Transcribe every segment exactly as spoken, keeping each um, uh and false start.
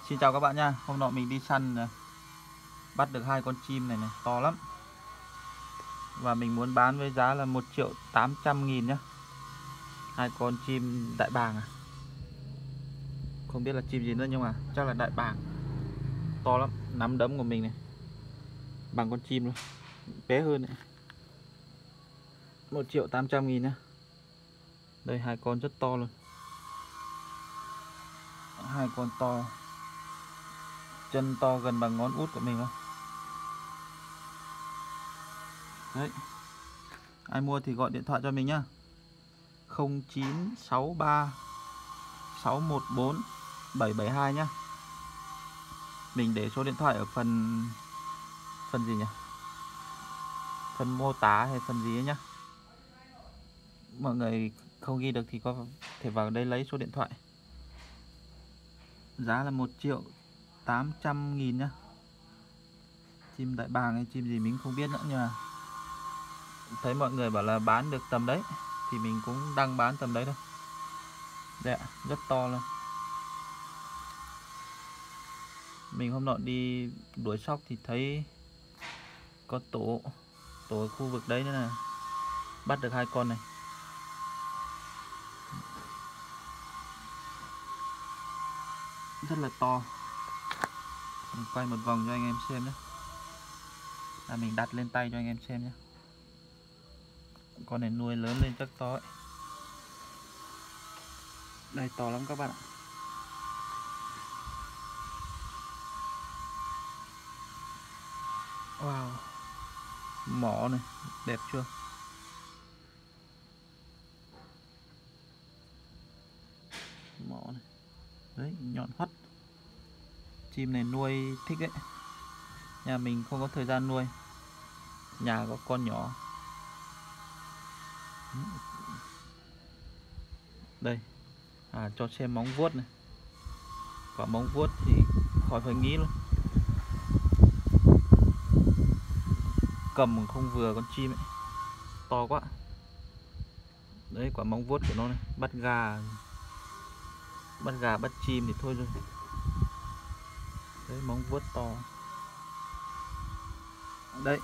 Xin chào các bạn nha. Hôm nọ mình đi săn này, bắt được hai con chim này này, to lắm. Và mình muốn bán với giá là một triệu tám trăm nghìn nhá. Hai con chim đại bàng à. Không biết là chim gì nữa nhưng mà chắc là đại bàng. To lắm, nắm đấm của mình này. Bằng con chim luôn. Bé hơn này. một triệu tám trăm nghìn nhá. Đây hai con rất to luôn. Hai con to. Chân to gần bằng ngón út của mình luôn. Đấy. Ai mua thì gọi điện thoại cho mình nhá. không chín sáu ba sáu một bốn bảy bảy hai nhá. Mình để số điện thoại ở phần phần gì nhỉ? Phần mô tả hay phần gì ấy nhá. Mọi người không ghi được thì có thể vào đây lấy số điện thoại. Giá là một triệu tám trăm nghìn nhá. Chim đại bàng hay chim gì mình không biết nữa, nhưng mà thấy mọi người bảo là bán được tầm đấy thì mình cũng đang bán tầm đấy thôi. Đây ạ, rất to luôn. Mình hôm nọ đi đuổi sóc thì thấy có tổ tổ ở khu vực đấy nữa là bắt được hai con này. Rất là to. Mình quay một vòng cho anh em xem nhé. À, mình đặt lên tay cho anh em xem nhé. Con này nuôi lớn lên chắc to ấy. Đây to lắm các bạn ạ. Wow. Mỏ này, đẹp chưa? Mỏ này. Đấy, nhọn hoắt. Chim này nuôi thích đấy. Nhà mình không có thời gian nuôi. Nhà có con nhỏ. Đây. À, cho xem móng vuốt này. Quả móng vuốt thì khỏi phải nghĩ luôn. Cầm không vừa con chim ấy. To quá. Đấy, quả móng vuốt của nó này. Bắt gà Bắt gà bắt chim thì thôi rồi. Đấy, móng vuốt to. Đấy.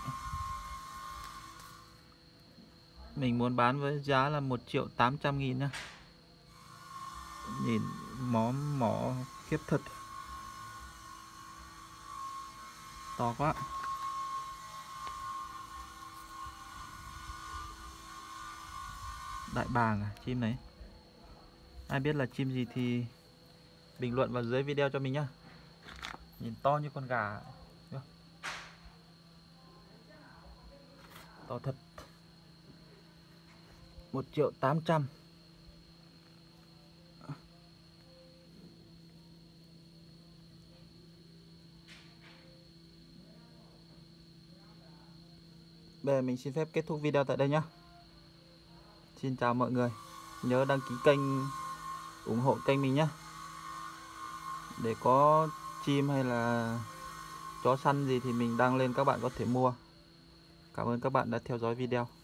Mình muốn bán với giá là một triệu tám trăm nghìn nhá. Nhìn mó mỏ khiếp thật. To quá. Đại bàng à, chim này. Ai biết là chim gì thì bình luận vào dưới video cho mình nhá. Nhìn to như con gà. To thật. một triệu tám trăm. Bây giờ mình xin phép kết thúc video tại đây nhá. Xin chào mọi người. Nhớ đăng ký kênh, ủng hộ kênh mình nhé. Để có chim hay là chó săn gì thì mình đăng lên các bạn có thể mua. Cảm ơn các bạn đã theo dõi video.